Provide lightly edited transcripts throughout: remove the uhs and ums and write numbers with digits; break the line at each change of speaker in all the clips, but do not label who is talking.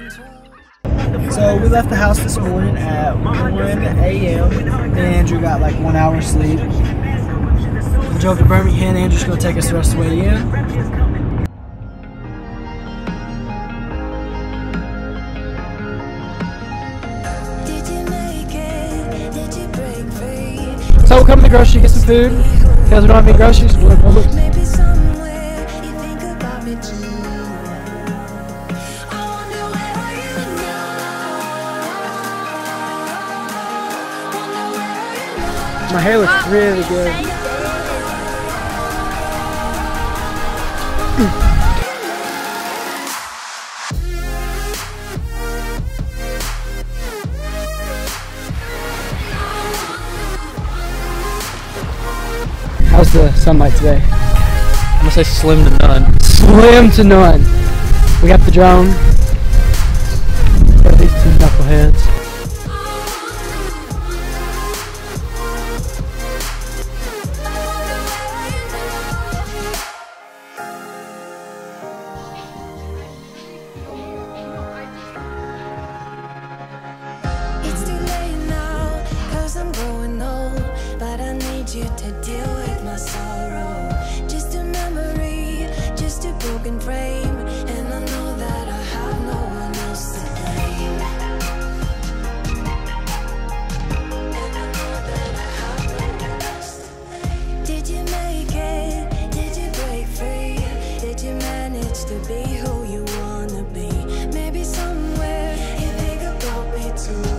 So we left the house this morning at 1 a.m. and Andrew got like 1 hour sleep. We drove to Birmingham. Andrew's gonna take us the rest of the way in. So we'll come to the grocery, get some food. Because we don't have any groceries, we'll go look. My hair looks really good. How's the sunlight today?
I'm gonna say slim to none.
Slim to none. We got the drone. Got these two knuckleheads.
You to deal with my sorrow. Just a memory, just a broken frame, and I know that I have no one else to blame. And I know that I have no one else to blame. Did you make it? Did you break free? Did you manage to be who you wanna be? Maybe somewhere you think about me too.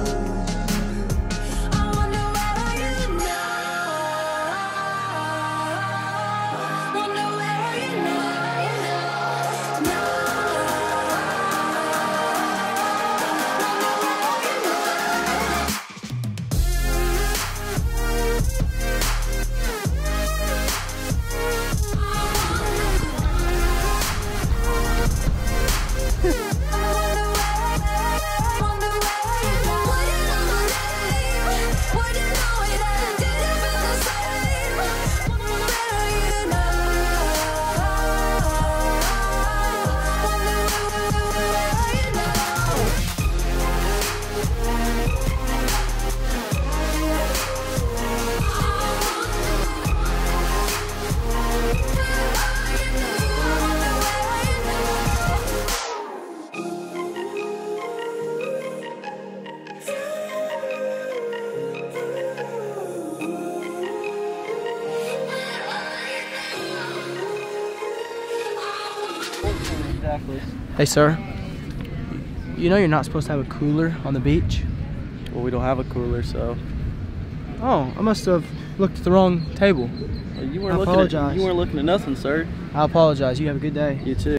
Hey sir, you know you're not supposed to have a cooler on the beach?
Well, we don't have a cooler, so.
Oh, I must have looked at the wrong table.
You
I apologize.
You weren't looking at nothing, sir.
I apologize. You have a good day.
You too.